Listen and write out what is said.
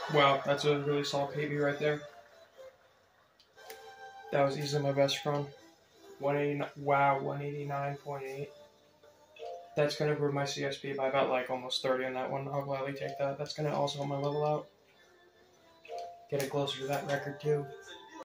Wow, that's a really solid PB right there. That was easily my best run. 189. Wow, 189.8. That's gonna improve my CSP by about like almost 30 on that one. I'll gladly take that. That's gonna also help my level out. Get it closer to that record too.